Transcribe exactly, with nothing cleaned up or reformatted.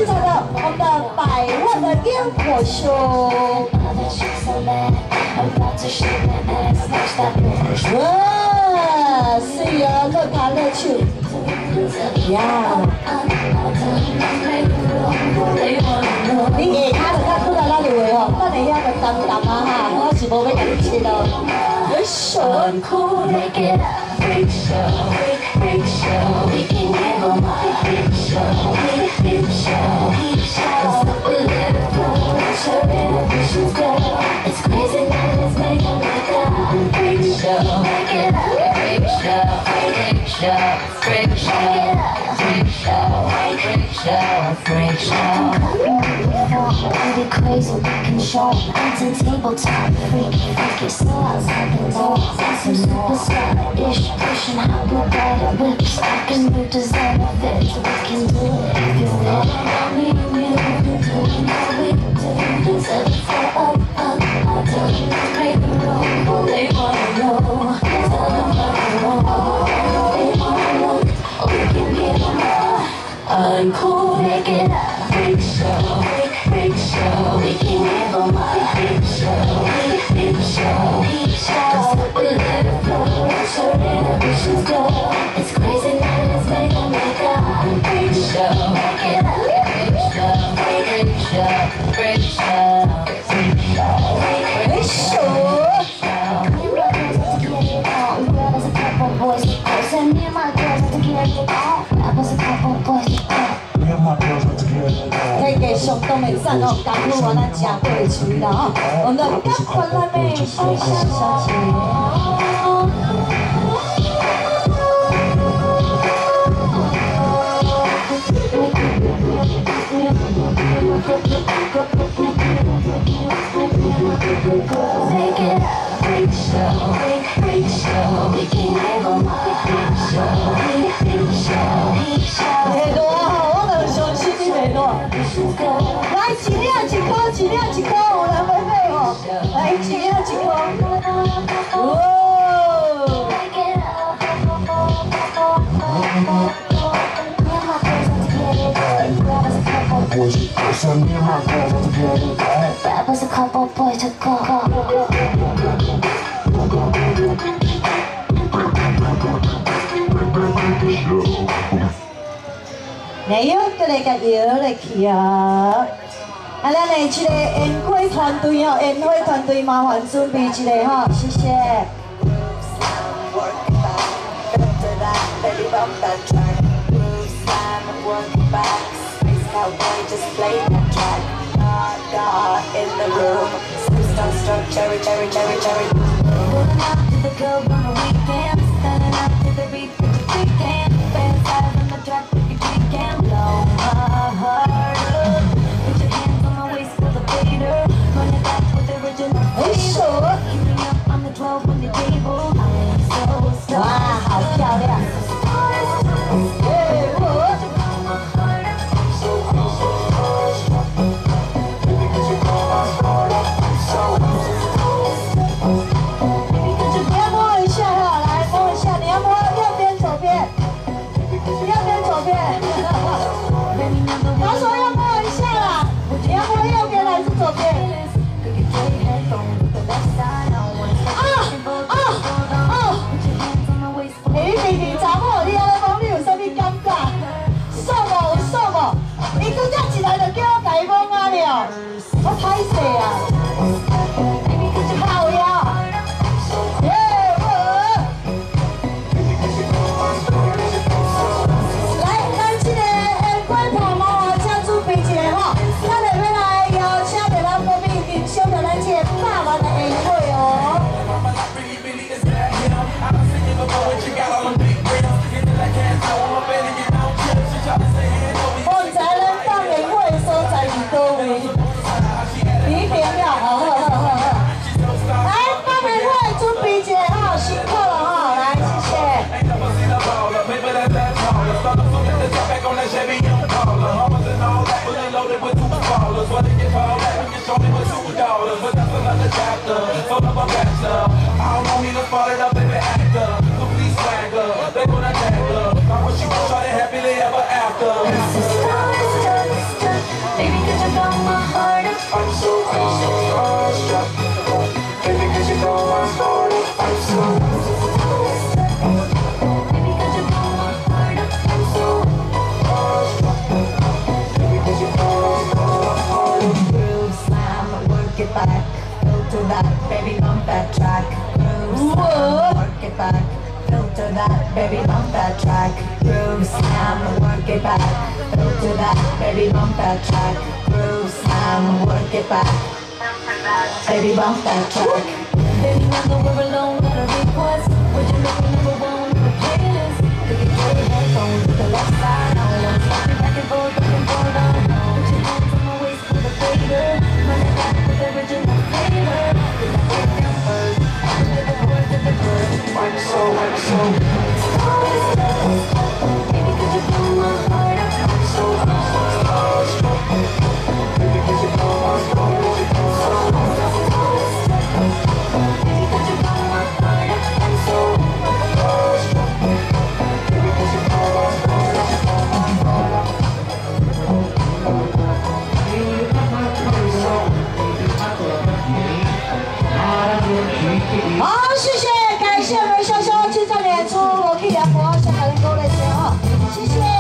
精彩的我们的百万的烟火秀。哇，是啊，乐卡乐趣呀！你下骹就较拄来咱就话哦，咱会晓个淡淡啊哈，我是无要甲你切咯。有手。Freak show, freak, freak show. We can give 'em a freak show, freak, freak show, freak show. We live for what's your inhibitions go. It's crazy now, let's make 'em like a freak show. Make it up, freak show, freak show, freak show, freak show, freak show, freak show. We be crazy, we can show 'em. It's a tabletop freak, freaky, so outside the door. Some superstar-ish. Pushing how we ride our whips, I can do designer fits. We can do it if you will. Me and you, doing how we do. Set it for up, up, up. Tell you to make the roll. They wanna know. Tell them what they want. They wanna look. We can give them all. Uncool, make it up. Freak show, freak, freak show. We can give them a freak show, freak, freak show, freak show. That's what we live for. What's your inhibitions go? It's crazy now, let's make them make a freak show. Make it up, freak show, freak show, freak show, freak show, freak show. There's a couple boys to close, and me and my girls have to get it on. That was a couple boys to close. 可以给熊东美赞哦，赶路完了讲对齐了啊！我们的刚回来妹是小小姐。Make it up, freak show, freak, freak show. We can give 'em a freak show, freak, freak show, freak show. 袂多哦，我就相信你袂多。来，一两一颗，一两一颗，有人要买哦。来，一两一颗。哦。That was a couple boys to go. 来哟，过来甲摇来去啊！啊，咱的这个烟火团队哦，烟火团队麻烦准备一下哈，谢谢。In the room, stone struck cherry, cherry, cherry, cherry. Pulling out to the club on the weekend, standing up to the beat with the weekend. Fans out on the track with your weekend. Blow my heart up. Put your hands on my waist for the fader. Run it back with the original flavor. Keep me up on the twelve on the table. I am so stuck. 哇，好漂亮！他说要摸一下啦，你要摸右边还是左边？啊啊啊！你明明查某，你安尼摸，你有啥物感觉？爽无？爽无？伊拄则一来就叫我甲伊摸啊了，我歹势啊！靠呀！ 我才能放烟火的所在是倒位？你明了，好好好好好。来，放烟火准备一下哈，辛苦了哈，来谢谢。They gonna tag her. I wish you was trying happily ever after. baby bump that track. Groove slam, work it back. Go to that, baby bump that track. Groove slam, work it back. Baby bump that track. Baby, never we're alone, got a request. Would you make me number one on the playlist? Look at your headphones, to the left side. I want to stop back and forth, back and forth. I know. Put your hands on my waist for the fader. Run it back with the original flavor. Get the break down first. To the word, to the word. Work so, work so. Baby, could you blow my heart up? Work so, work so, so. Baby, could you blow my heart up?好，谢谢，感谢我们潇潇青少年出我可以来播，下台能够来接哈，谢谢。